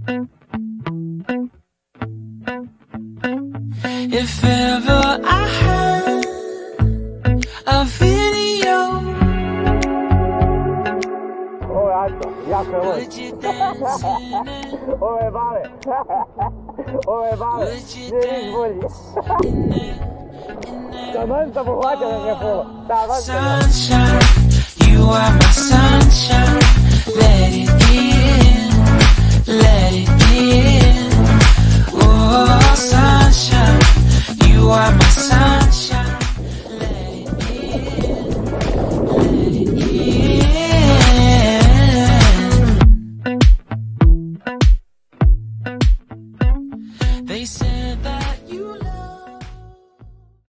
If ever I had a video, would you dance in it? Ove bale, Would you dance in it? taman sa buhay ka ng repo. Taman ka. Sunshine.